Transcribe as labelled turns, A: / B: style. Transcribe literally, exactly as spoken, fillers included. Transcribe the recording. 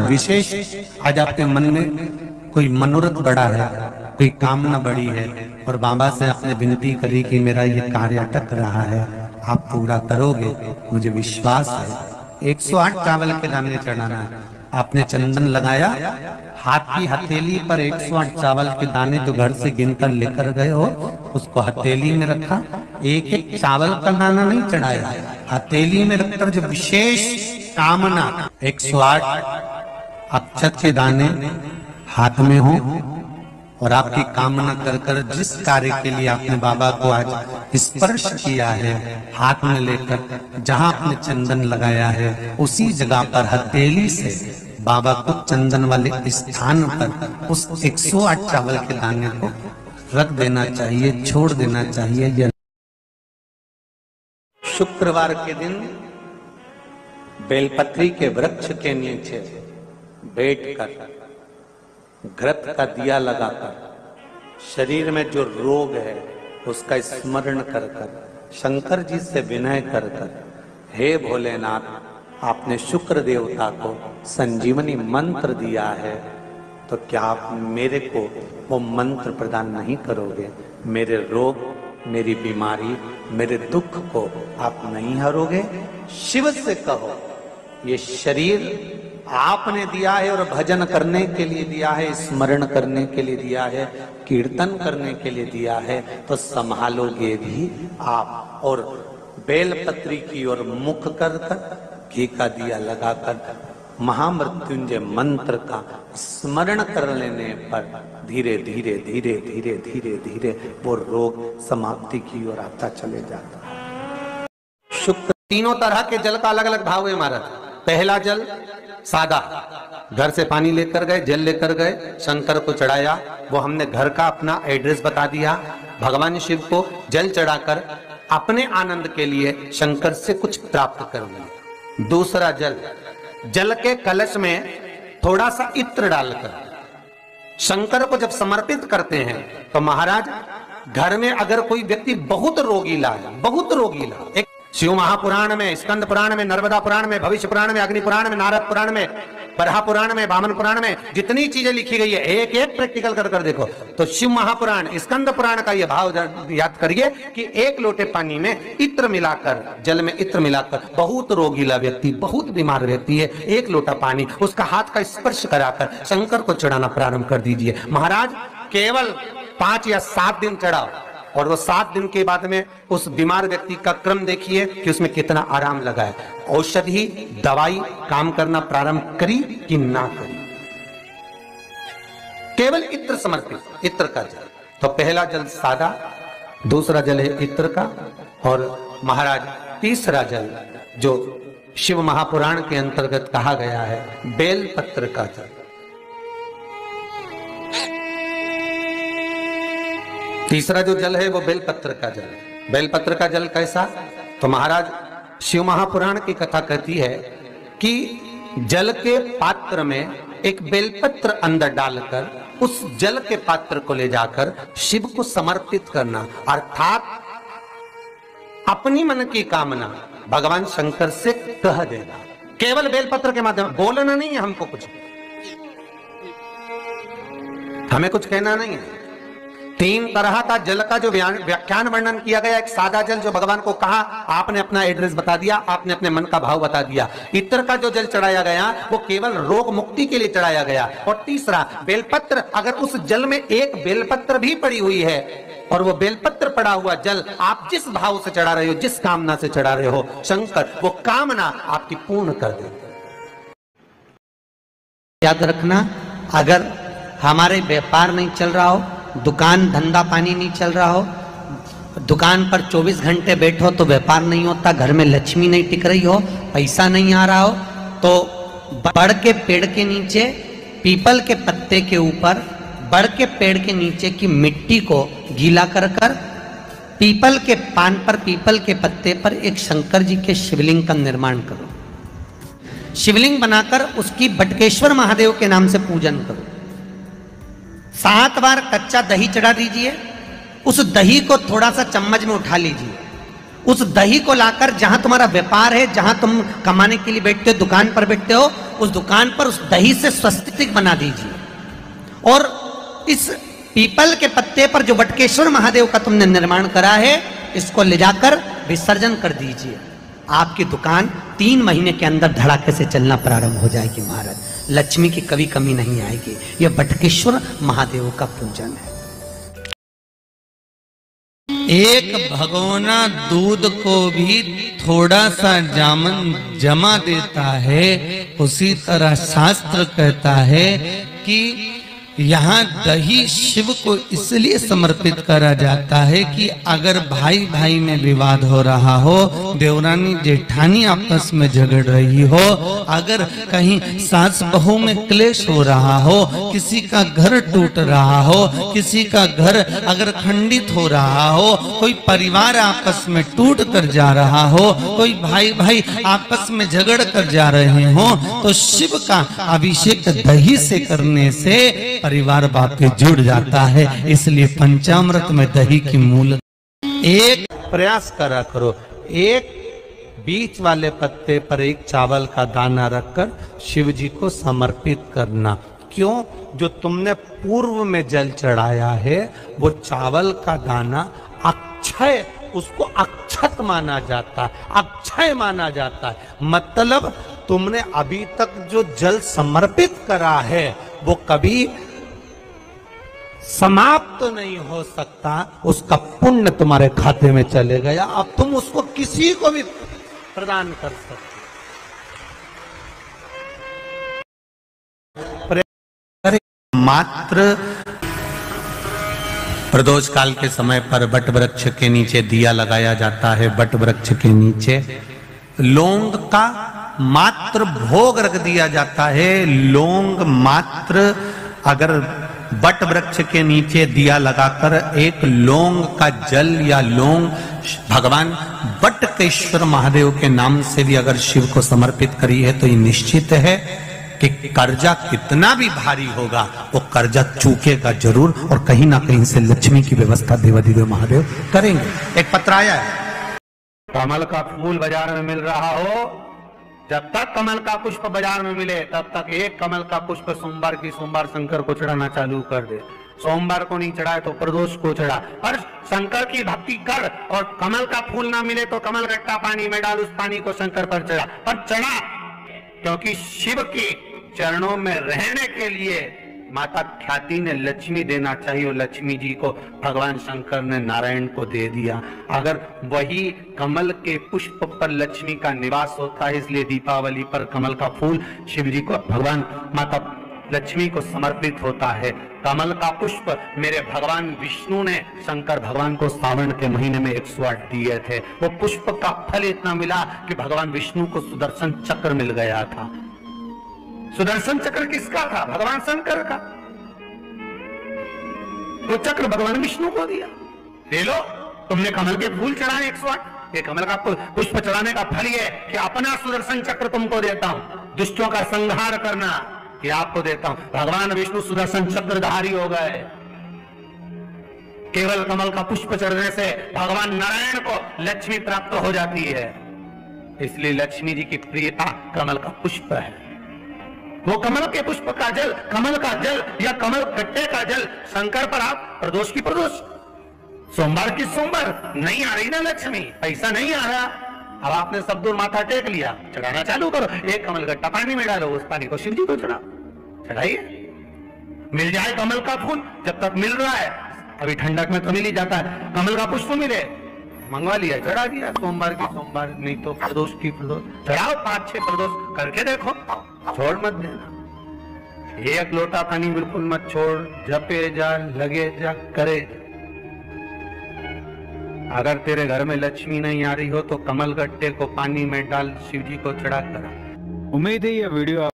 A: विशेष आज आपके मन में कोई मनोरथ बड़ा है, कोई कामना बड़ी है और बाबा से आपने विनती करी कि मेरा ये कार्य अटक रहा है, आप पूरा करोगे, मुझे विश्वास है। एक सौ आठ चावल के दाने चढ़ाना है। आपने चंदन लगाया, हाथ की हथेली पर एक सौ आठ चावल के दाने जो घर से गिनकर लेकर गए हो उसको हथेली में रखा। एक एक चावल का दाना नहीं चढ़ाया, हथेली में रखकर जो विशेष कामना एक सौ आठ अक्षत के दाने हाथ में हो और आपकी कामना कर कर जिस कार्य के लिए आपने बाबा को आज स्पर्श किया है, हाथ में लेकर जहां आपने चंदन लगाया है उसी जगह पर हथेली से बाबा को चंदन वाले स्थान पर उस एक सौ आठ चावल के दाने को रख देना चाहिए, छोड़ देना चाहिए। शुक्रवार के दिन बेलपत्री के वृक्ष के नीचे बैठकर घृत का दिया लगाकर शरीर में जो रोग है उसका स्मरण कर कर शंकर जी से विनय कर कर, हे भोलेनाथ, आपने शुक्र देवता को संजीवनी मंत्र दिया है तो क्या आप मेरे को वो मंत्र प्रदान नहीं करोगे? मेरे रोग, मेरी बीमारी, मेरे दुख को आप नहीं हरोगे? शिव से कहो, ये शरीर आपने दिया है और भजन करने के लिए दिया है, स्मरण करने के लिए दिया है, कीर्तन करने के लिए दिया है, तो संभालोगे भी आप। और बेलपत्री की ओर मुख कर कर घी का दिया लगाकर महामृत्युंजय मंत्र का स्मरण कर लेने पर धीरे धीरे धीरे धीरे धीरे धीरे वो रोग समाप्ति की ओर आता चले जाता है। शुक्र तीनों तरह के जल का अलग अलग भाव है हमारा। पहला जल सादा, घर से पानी लेकर गए, जल लेकर गए, शंकर को चढ़ाया, वो हमने घर का अपना एड्रेस बता दिया, भगवान शिव को जल चढ़ाकर अपने आनंद के लिए शंकर से कुछ प्राप्त कर लिया। दूसरा जल, जल के कलश में थोड़ा सा इत्र डालकर शंकर को जब समर्पित करते हैं तो महाराज घर में अगर कोई व्यक्ति बहुत रोगीला है, बहुत रोगीला, एक शिव महापुराण में, स्कंद पुराण में, नर्मदा पुराण में, भविष्य पुराण में, अग्नि पुराण में, नारद पुराण में, बरहा पुराण में, वामन पुराण में जितनी चीजें लिखी गई है एक एक प्रैक्टिकल कर कर देखो तो शिव महापुराण, स्कंद पुराण का यह भाव याद करिए कि एक लोटे पानी में इत्र मिलाकर, जल में इत्र मिलाकर, बहुत रोगीला व्यक्ति, बहुत बीमार व्यक्ति है, एक लोटा पानी उसका हाथ का स्पर्श कराकर शंकर को चढ़ाना प्रारंभ कर दीजिए। महाराज केवल पांच या सात दिन चढ़ाओ और वो सात दिन के बाद में उस बीमार व्यक्ति का क्रम देखिए कि उसमें कितना आराम लगा है। औषधि दवाई काम करना प्रारंभ करी कि ना करी। केवल इत्र समर्पित, इत्र का जल। तो पहला जल सादा, दूसरा जल है इत्र का, और महाराज तीसरा जल जो शिव महापुराण के अंतर्गत कहा गया है बेल पत्र का जल। तीसरा जो जल है वो बेलपत्र का जल। बेलपत्र का जल कैसा? तो महाराज शिव महापुराण की कथा कहती है कि जल के पात्र में एक बेलपत्र अंदर डालकर उस जल के पात्र को ले जाकर शिव को समर्पित करना, अर्थात अपनी मन की कामना भगवान शंकर से कह देना। केवल बेलपत्र के माध्यम, बोलना नहीं है हमको, कुछ हमें कुछ कहना नहीं है। तीन तरह का जल का जो व्याख्यान वर्णन किया गया, एक सादा जल जो भगवान को कहा, आपने अपना एड्रेस बता दिया, आपने अपने मन का भाव बता दिया। इत्र का जो जल चढ़ाया गया वो केवल रोग मुक्ति के लिए चढ़ाया गया। और तीसरा बेलपत्र, अगर उस जल में एक बेलपत्र भी पड़ी हुई है और वो बेलपत्र पड़ा हुआ जल आप जिस भाव से चढ़ा रहे हो, जिस कामना से चढ़ा रहे हो, शंकर वो कामना आपकी पूर्ण कर देते।
B: याद रखना, अगर हमारे व्यापार नहीं चल रहा हो, दुकान धंधा पानी नहीं चल रहा हो, दुकान पर चौबीस घंटे बैठो तो व्यापार नहीं होता, घर में लक्ष्मी नहीं टिक रही हो, पैसा नहीं आ रहा हो, तो बड़ के पेड़ के नीचे, पीपल के पत्ते के ऊपर, बड़ के पेड़ के नीचे की मिट्टी को गीला कर कर पीपल के पान पर, पीपल के पत्ते पर एक शंकर जी के शिवलिंग का निर्माण करो। शिवलिंग बनाकर उसकी बटकेश्वर महादेव के नाम से पूजन करो। सात बार कच्चा दही चढ़ा दीजिए, उस दही को थोड़ा सा चम्मच में उठा लीजिए, उस दही को लाकर जहां तुम्हारा व्यापार है, जहां तुम कमाने के लिए बैठते हो, दुकान पर बैठते हो, उस दुकान पर उस दही से स्वस्तिक बना दीजिए। और इस पीपल के पत्ते पर जो बटकेश्वर महादेव का तुमने निर्माण करा है, इसको ले जाकर विसर्जन कर दीजिए। आपकी दुकान तीन महीने के अंदर धड़ाके से चलना प्रारंभ हो जाएगी महाराज। लक्ष्मी की कभी कमी नहीं आएगी। यह बटकेश्वर महादेव का पूजन है।
C: एक भगोना दूध को भी थोड़ा सा जामन जमा देता है। उसी तरह शास्त्र कहता है कि यहाँ दही शिव को इसलिए समर्पित करा जाता है कि अगर भाई भाई में विवाद हो रहा हो, देवरानी जेठानी आपस में झगड़ रही हो, अगर कहीं सास बहू में क्लेश हो रहा हो, किसी का घर टूट रहा हो, किसी का घर अगर खंडित हो रहा हो, कोई परिवार आपस में टूट कर जा रहा हो, कोई भाई भाई आपस में झगड़ कर जा रहे हो, तो शिव का अभिषेक दही से करने से परिवार वापस जुड़ जाता है। इसलिए पंचामृत में दही की मूल।
A: एक प्रयास करा करो, एक बीच वाले पत्ते पर एक चावल का दाना रखकर शिव जी को समर्पित करना। क्यों? जो तुमने पूर्व में जल चढ़ाया है वो चावल का दाना अक्षय, उसको अक्षत माना जाता है, अक्षय माना जाता है। मतलब तुमने अभी तक जो जल समर्पित करा है वो कभी समाप्त तो नहीं हो सकता, उसका पुण्य तुम्हारे खाते में चले गया। अब तुम उसको किसी को भी प्रदान कर सकते। मात्र प्रदोष काल के समय पर बट वृक्ष के नीचे दिया लगाया जाता है। बट वृक्ष के नीचे लौंग का मात्र भोग रख दिया जाता है। लौंग मात्र, अगर बट वृक्ष के नीचे दिया लगाकर एक लौंग का जल या लौंग भगवान बटकेश्वर महादेव के नाम से भी अगर शिव को समर्पित करी है तो ये निश्चित है कि कर्जा कितना भी भारी होगा वो कर्जा चूकेगा जरूर, और कहीं ना कहीं से लक्ष्मी की व्यवस्था देवादिदेव महादेव करेंगे। एक पत्र आया है, कमल का फूल बाजार में मिल रहा हो, जब तक कमल का पुष्प बाजार में मिले तब तक एक कमल का पुष्प सोमवार की सोमवार शंकर को चढ़ाना चालू कर दे। सोमवार को नहीं चढ़ाए तो प्रदोष को चढ़ा, पर शंकर की भक्ति कर। और कमल का फूल ना मिले तो कमल गट्टा पानी में डाल, उस पानी को शंकर पर चढ़ा, पर चढ़ा, क्योंकि शिव के चरणों में रहने के लिए माता ख्याति ने लक्ष्मी देना चाहिए, और लक्ष्मी जी को भगवान शंकर ने नारायण को दे दिया। अगर वही कमल के पुष्प पर लक्ष्मी का निवास होता है, इसलिए दीपावली पर कमल का फूल शिव जी को, भगवान माता लक्ष्मी को समर्पित होता है। कमल का पुष्प मेरे भगवान विष्णु ने शंकर भगवान को सावन के महीने में एक सौ आठ दिए थे। वो पुष्प का फल इतना मिला कि भगवान विष्णु को सुदर्शन चक्र मिल गया था। सुदर्शन चक्र किसका था? भगवान शंकर का। वो चक्र भगवान विष्णु को दिया। ले लो, तुमने कमल के फूल चढ़ाए एक सौ आठ, ये कमल का पुष्प चढ़ाने का फल ये कि अपना सुदर्शन चक्र तुमको देता हूं, दुष्टों का संहार करना ये आपको देता हूं। भगवान विष्णु सुदर्शन चक्रधारी हो गए। केवल कमल का पुष्प चढ़ने से भगवान नारायण को लक्ष्मी प्राप्त हो जाती है, इसलिए लक्ष्मी जी की प्रियता कमल का पुष्प है। वो कमल के पुष्प का जल, कमल का जल या कमल गट्टे का जल शंकर पर आप प्रदोष की प्रदोष, सोमवार की सोमवार नहीं आ रही ना लक्ष्मी, पैसा नहीं आ रहा, अब आपने सब दूर माथा टेक लिया, चढ़ाना चालू करो। एक कमल गट्टा पानी में डालो, उस पानी को शिव जी को चढ़ाओ, चढ़ाइए। मिल जाए कमल का फूल, जब तक मिल रहा है, अभी ठंडक में तो मिल ही जाता है, कमल का पुष्प मिले मंगवा लिया, चढ़ा दिया। सोमवार की सोमवार, नहीं तो प्रदोष की प्रदोष चढ़ाओ। पांच छह प्रदोष करके देखो, छोड़ मत देना। एक लोटा पानी बिल्कुल मत छोड़, जपे जा, लगे जा, करे। अगर तेरे घर में लक्ष्मी नहीं आ रही हो तो कमल गट्टे को पानी में डाल, शिव जी को चढ़ा कर।
D: उम्मीद है ये वीडियो